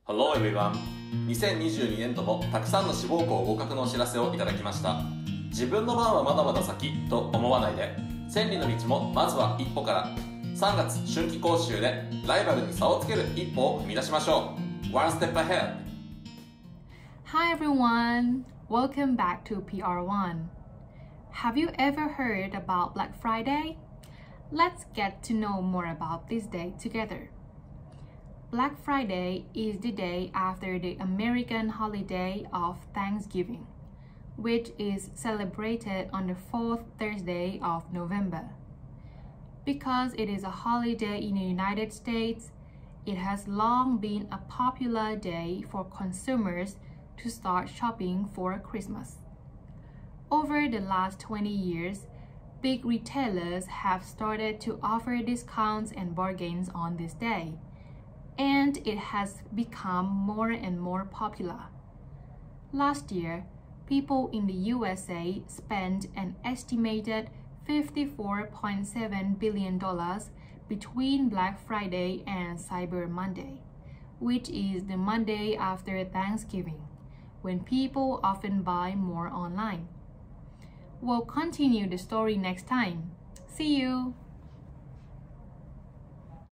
Hello everyone! 2022年度もたくさんの志望校合格のお知らせをいただきました。自分の番はまだまだ先と思わないで、千里の道もまずは一歩から。3月春季講習でライバルに差をつける一歩を踏み出しましょう。One step ahead! Hi everyone! Welcome back to PR1. Have you ever heard about Black Friday? Let's get to know more about this day together. Black Friday is the day after the American holiday of Thanksgiving, which is celebrated on the fourth Thursday of November. Because it is a holiday in the United States, it has long been a popular day for consumers to start shopping for Christmas. Over the last 20 years, big retailers have started to offer discounts and bargains on this day, and it has become more and more popular. Last year, people in the USA spent an estimated $54.7 billion between Black Friday and Cyber Monday, which is the Monday after Thanksgiving, when people often buy more online. We'll continue the story next time. See you!